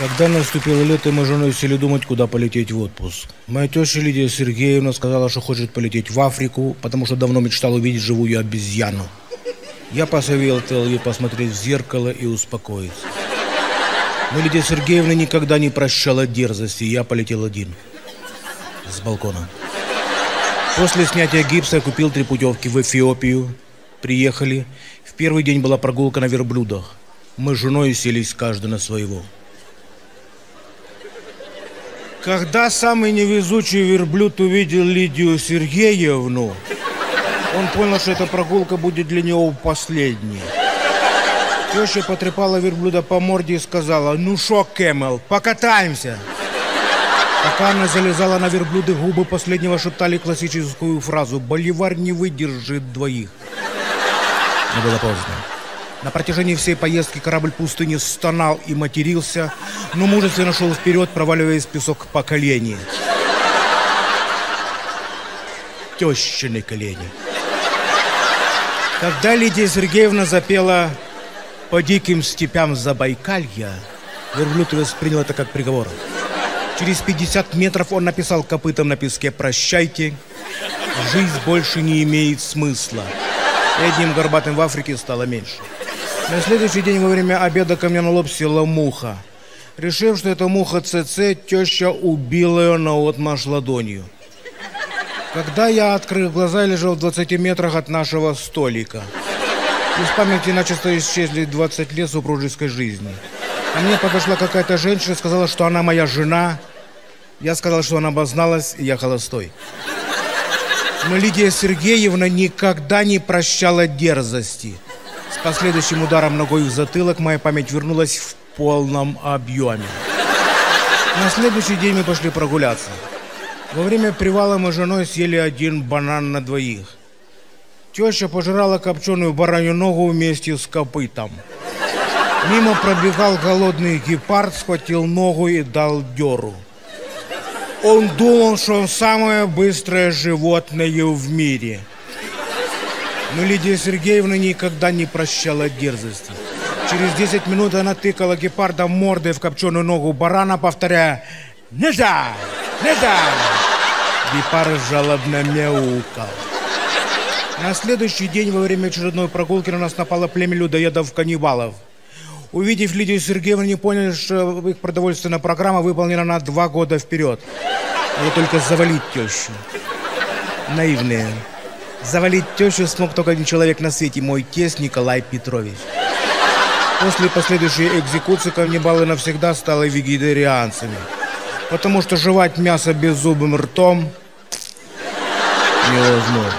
Когда наступило лето, мы с женой сели думать, куда полететь в отпуск. Моя теща Лидия Сергеевна сказала, что хочет полететь в Африку, потому что давно мечтала увидеть живую обезьяну. Я посоветовал ей посмотреть в зеркало и успокоиться. Но Лидия Сергеевна никогда не прощала дерзости, и я полетел один. С балкона. После снятия гипса я купил 3 путевки в Эфиопию. Приехали. В первый день была прогулка на верблюдах. Мы с женой селись каждый на своего. Когда самый невезучий верблюд увидел Лидию Сергеевну, он понял, что эта прогулка будет для него последней. Теща потрепала верблюда по морде и сказала: «Ну шо, Кэмел, покатаемся!» Пока она залезала на верблюды, губы последнего шептали классическую фразу: «Боливар не выдержит двоих». Но было поздно. На протяжении всей поездки корабль пустыни стонал и матерился, но мужественно шел вперед, проваливаясь в песок по колени. Тещины колени. Когда Лидия Сергеевна запела «По диким степям Забайкалья», верблюд воспринял это как приговор. Через 50 метров он написал копытом на песке: «Прощайте, жизнь больше не имеет смысла». И одним горбатым в Африке стало меньше. На следующий день во время обеда ко мне на лоб села муха. Решив, что это муха ЦЦ, теща убила ее наотмашь ладонью. Когда я, открыв глаза, лежал в 20 метрах от нашего столика. Из памяти начисто исчезли 20 лет супружеской жизни. Ко мне подошла какая-то женщина и сказала, что она моя жена. Я сказал, что она обозналась, и я холостой. Но Лидия Сергеевна никогда не прощала дерзости. С последующим ударом ногой в затылок моя память вернулась в полном объеме. На следующий день мы пошли прогуляться. Во время привала мы с женой съели 1 банан на 2. Теща пожирала копченую баранью ногу вместе с копытом. Мимо пробегал голодный гепард, схватил ногу и дал дёру. Он думал, что он самое быстрое животное в мире. Но Лидия Сергеевна никогда не прощала дерзости. Через 10 минут она тыкала гепарда мордой в копченую ногу барана, повторяя: «Нельзя! Нельзя!» Гепард жалобно мяукал. На следующий день во время очередной прогулки на нас напало племя людоедов-каннибалов. Увидев Лидию Сергеевну, не поняли, что их продовольственная программа выполнена на 2 года вперед. Надо только завалить тещу. Наивные. Завалить тещу смог только один человек на свете, мой тесть Николай Петрович. После последующей экзекуции каннибалы навсегда стали вегетарианцами, потому что жевать мясо беззубым ртом невозможно.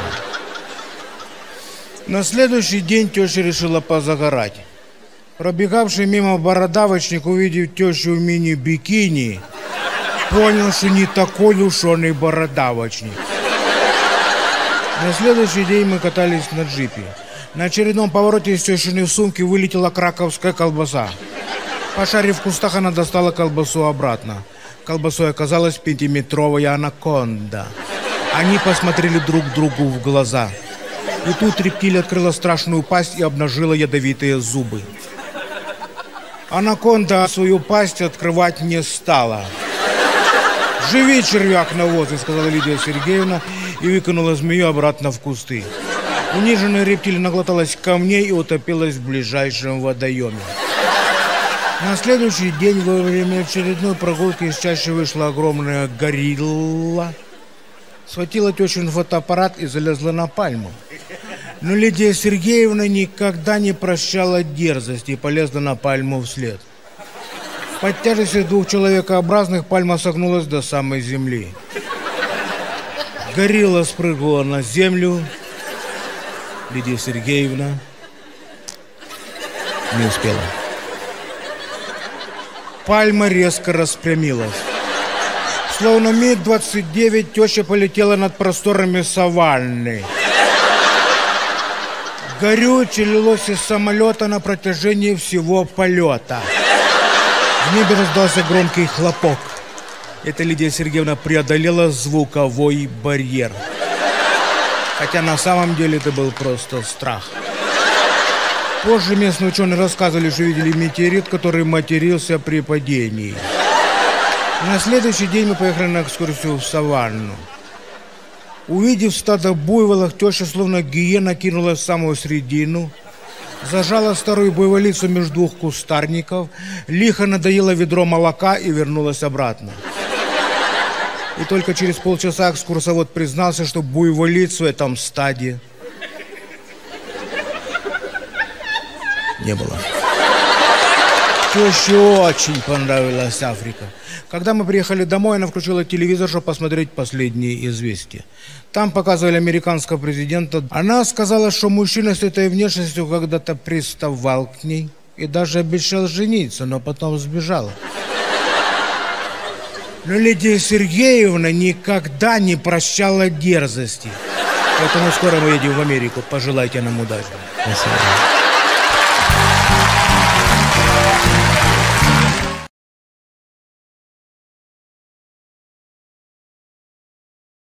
На следующий день теща решила позагорать. Пробегавший мимо бородавочник, увидев тещу в мини-бикини, понял, что не такой уж он и бородавочник. На следующий день мы катались на джипе. На очередном повороте из тещиной сумки вылетела краковская колбаса. Пошарив в кустах, она достала колбасу обратно. Колбасой оказалась 5-метровая анаконда. Они посмотрели друг другу в глаза. И тут рептилия открыла страшную пасть и обнажила ядовитые зубы. Анаконда свою пасть открывать не стала. «Живи, червяк навозный», — сказала Лидия Сергеевна и выкинула змею обратно в кусты. Униженная рептилия наглоталась камней и утопилась в ближайшем водоеме. На следующий день во время очередной прогулки из чащи вышла огромная горилла, схватила тещин фотоаппарат и залезла на пальму. Но Лидия Сергеевна никогда не прощала дерзости и полезла на пальму вслед. Под тяжестью 2 человекообразных пальма согнулась до самой земли. Горилла спрыгнула на землю. Лидия Сергеевна не успела. Пальма резко распрямилась. Словно МиГ-29 теща полетела над просторами саванны. Горючее лилось из самолета на протяжении всего полета. В небе раздался громкий хлопок. Это Лидия Сергеевна преодолела звуковой барьер. Хотя на самом деле это был просто страх. Позже местные ученые рассказывали, что видели метеорит, который матерился при падении. На следующий день мы поехали на экскурсию в саванну. Увидев стадо буйволов, теща словно гиена кинулась в самую середину, зажала старую буйволицу между двух кустарников, лихо надоела ведро молока и вернулась обратно. И только через полчаса экскурсовод признался, что буйволицу в этом стаде не было. Теще очень понравилась Африка. Когда мы приехали домой, она включила телевизор, чтобы посмотреть последние известия. Там показывали американского президента. Она сказала, что мужчина с этой внешностью когда-то приставал к ней и даже обещал жениться, но потом сбежал. Но Лидия Сергеевна никогда не прощала дерзости. Поэтому скоро мы едем в Америку. Пожелайте нам удачи. Спасибо.